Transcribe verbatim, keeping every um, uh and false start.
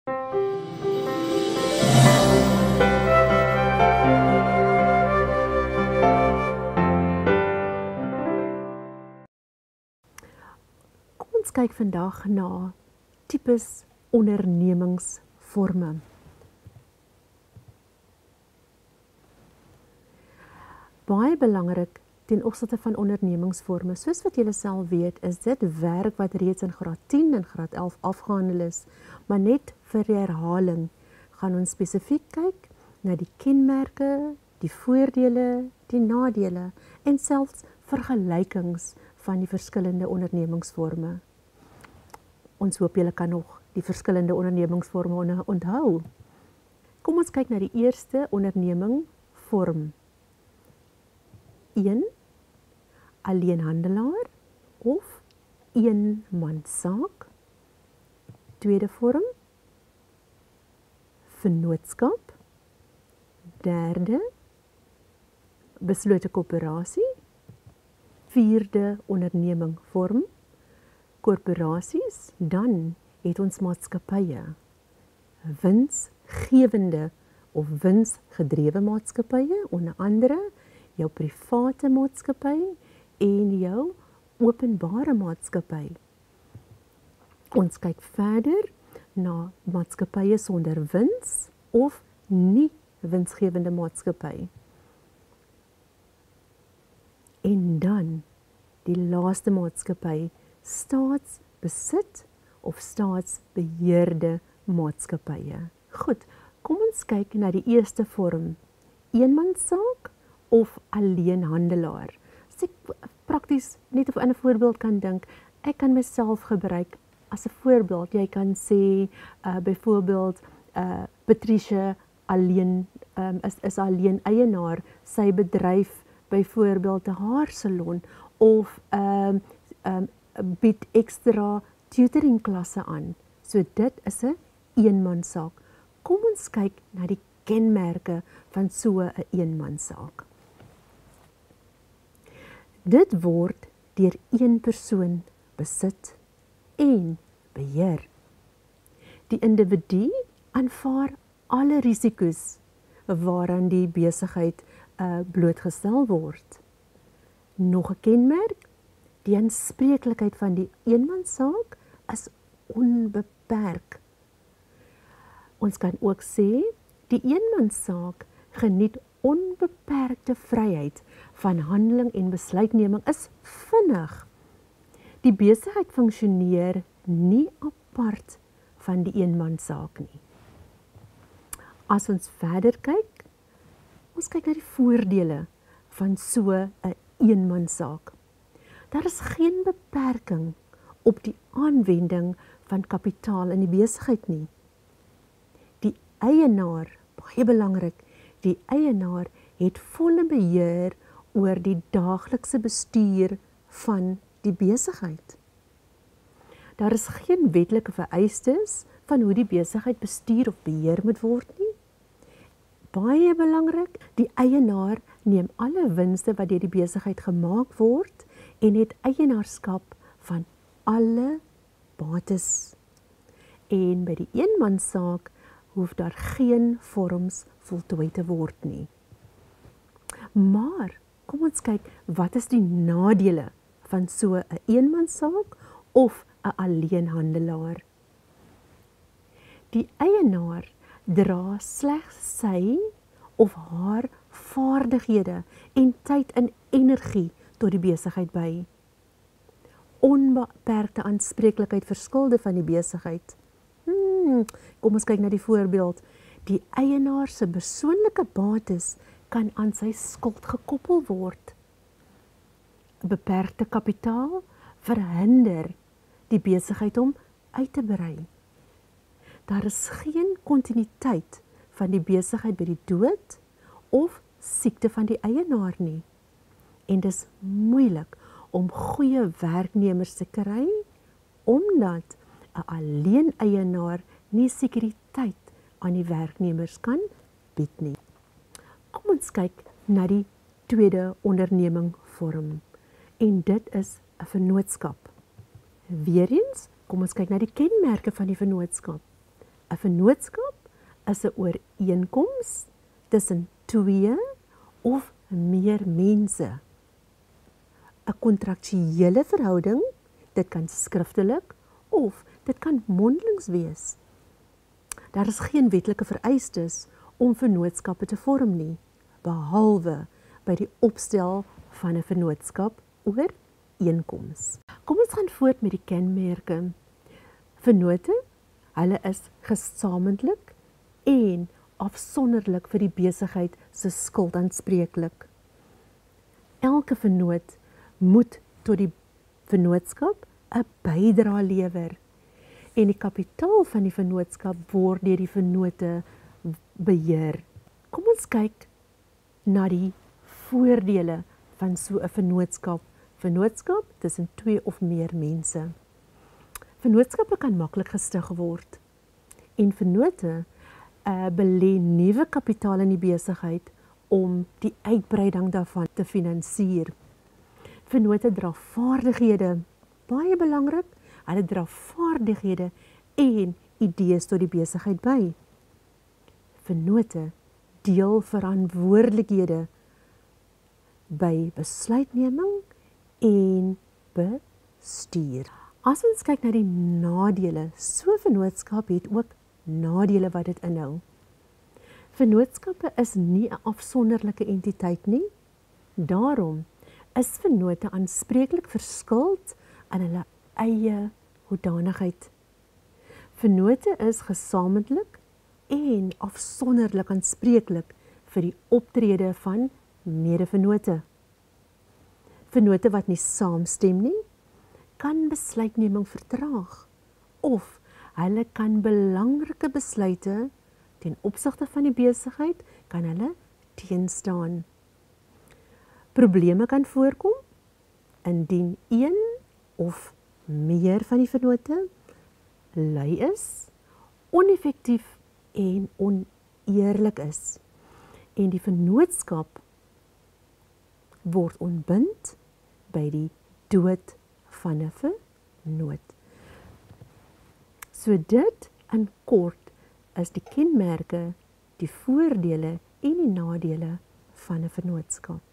Kom ons kyk vandag na tipes ondernemingsvorme. Baie belangrik ten opsigte van ondernemingsvorme, soos wat julle self weet, is dit werk wat reeds in graad tien en graad elf afgehandel is, maar net vir herhaling gaan ons spesifiek kyk na die kenmerke, die voordele, die nadele en selfs vergelykings van die verskillende ondernemingsvorme. Ons hoop julle kan nog die verskillende ondernemingsvorme onthou. Kom ons kyk na die eerste ondernemingvorm. een Alleenhandelaar of eenmanssaak. Tweede vorm, vennootskap. Derde, beslote koöperasie. Vierde ondernemingvorm, korporasies. Dan het ons maatskappye, winsgewende of winsgedrewe maatskappye, onder andere jou private maatskappy en jou openbare maatskappy. Ons kyk verder na maatskappye sonder wins of nie winsgewende maatskappy. En dan die laaste maatskappy, staatsbesit of staatsbeheerde maatskappye. Goed, kom ons kyk na die eerste vorm, eenmanssaak of alleenhandelaar. As ek prakties net op 'n voorbeeld kan dink, ek kan myself gebruik as 'n voorbeeld. Jy kan sê uh, byvoorbeeld uh, Patricia alleen um, is, is alleen eienaar, sy bedryf byvoorbeeld 'n haarsalon of um, um, bied ekstra tutoring klasse aan. So dit is 'n eenmanssaak. Kom ons kyk na die kenmerke van so 'n eenmanssaak. Dit word deur een persoon besit en beheer. Die individu aanvaar alle risiko's waaraan die besigheid uh, blootgestel word. Nog 'n kenmerk, die aanspreeklikheid van die eenmanssaak is onbeperk. Ons kan ook sê, die eenmanssaak geniet onbeperkte vryheid van handeling en besluitneming, is vinnig. Die besigheid funksioneer nie apart van die eenmanssaak nie. As ons verder kyk, ons kyk na die voordele van so 'n eenmanssaak. Daar is geen beperking op die aanwending van kapitaal in die besigheid nie. Die eienaar, baie belangrik, die eienaar het volle beheer oor die daaglikse bestuur van die besigheid. Daar is geen wetlike vereistes van hoe die besigheid bestuur of beheer moet word nie. Baie belangrik, die eienaar neem alle winste wat deur die besigheid gemaak word en het eienaarskap van alle bates. En by die eenmanssaak hoef daar geen vorms voltooi te word nie. Maar, kom ons kyk, wat is die nadele van so 'n eenmanssaak of 'n alleenhandelaar? Die eienaar dra slegs sy of haar vaardighede en tyd en energie tot die besigheid by. Onbeperkte aanspreeklikheid vir skulde van die besigheid. Hmm, kom ons kyk na die voorbeeld. Die eienaar se persoonlike bates kan aan sy skuld gekoppel word. Beperkte kapitaal verhinder die besigheid om uit te brei. Daar is geen kontinuïteit van die besigheid by die dood of siekte van die eienaar nie. En dis moeilik om goeie werknemers te kry, omdat 'n alleen eienaar nie sekuriteit aan die werknemers kan bied nie. Kom ons kyk na die tweede ondernemingvorm, en dit is 'n vennootskap. Weereens, kom ons kyk na die kenmerke van die vennootskap. 'n vennootskap is 'n ooreenkoms tussen twee of meer mense. 'n Kontraktuele verhouding, dit kan skriftelik of dit kan mondelings wees. Daar is geen wetlike vereistes om vennootskappe te vorm nie, behalwe by die opstel van 'n vennootskap ooreenkoms. Kom ons gaan voort met die kenmerke. Vennote, hulle is gesamentlik en afsonderlik vir die besigheid se skuld aanspreeklik. Elke vennoot moet tot die vennootskap 'n bydrae lewer en die kapitaal van die vennootskap word deur die vennote beheer. Kom ons kyk na die voordele van so 'n vennootskap. Vennootskap tussen twee of meer mense. Vennootskappe kan maklik gestig word en vennote uh, belê nuwe kapitaal in die besigheid om die uitbreiding daarvan te finansier. Vennote dra vaardighede, baie belangrik, hulle dra vaardighede en idees tot die besigheid by. Vennote deel verantwoordelikhede by besluitneming en bestuur. As ons kyk na die nadele, so vennootskap het ook nadele wat dit inhou. Vennootskappe is nie 'n afsonderlike entiteit nie. Daarom is vennote aanspreeklik vir skuld aan hulle eie hoedanigheid. Vennote is gesamentlik en afsonderlik aanspreeklik vir die optrede van medevennote. Vennote wat nie saamstem nie, kan besluitneming vertraag of hulle kan belangrike besluite ten opsigte van die besigheid kan hulle teenstaan. Probleme kan voorkom indien een of meer van die vennote lui is, oneffektief en oneerlik is en die vennootskap word ontbind by die dood van 'n vennoot. So dit in kort is die kenmerke, die voordele en die nadele van 'n vennootskap.